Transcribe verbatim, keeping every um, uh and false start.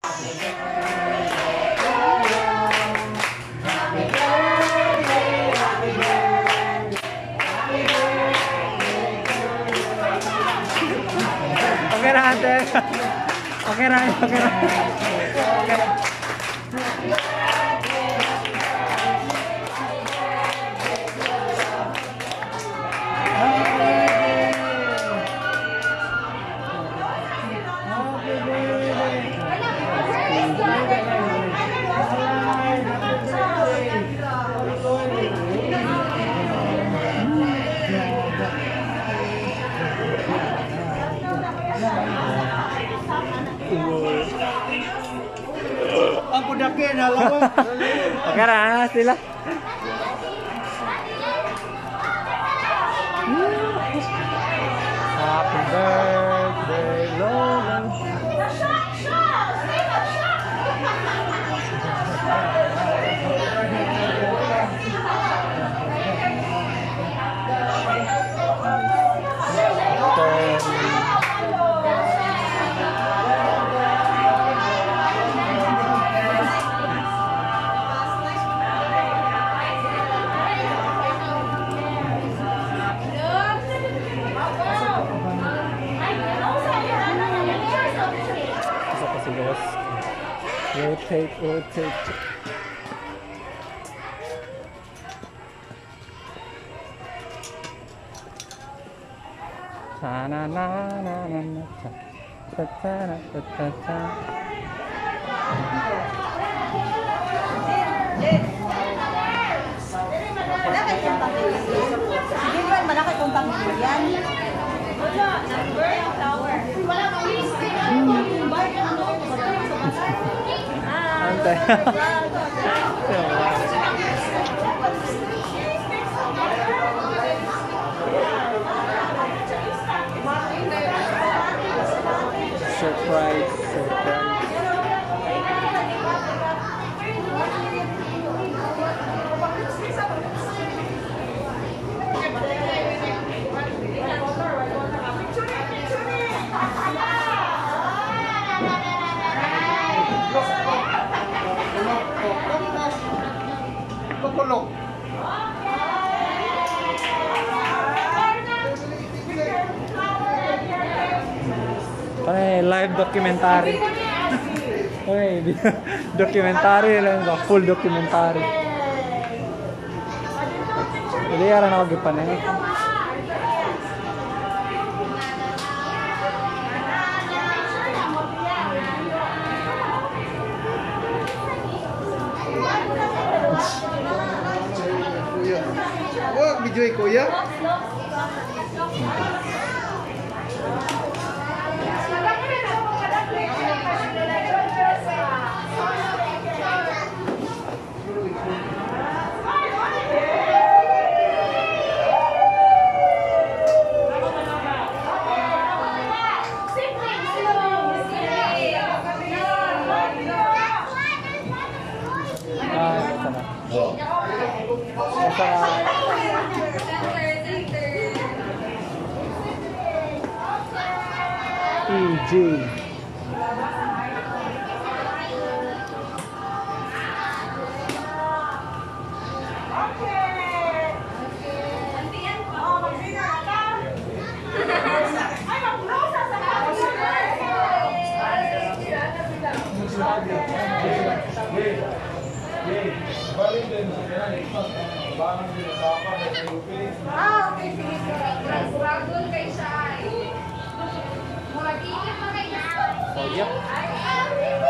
Okay na, ate. Okay na, okay na. Okay na. Ang kudakin, alam mo. Okay na, sila. Happy birthday, Lola. Rotate, rotate. Ta na na na na na ta ta ta ta ta ta. Malaki kong pangilian. Wala, number flower. Wala kang Ante. Surprise, surprise. Kulok. Pare live documentary. Okay, documentary lang ba? Full documentary. Jadi ara na kagipan eh. Wah, video kuya. E G. Ah, okay, sige. Suragol kay siya. Mag-iingat pa kayo. Oh, yep.